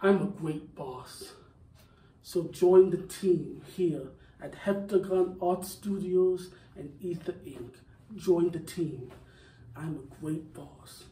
I'm a great boss. So join the team here at Heptagon Art Studios and Aeather Inc. Join the team. I'm a great boss.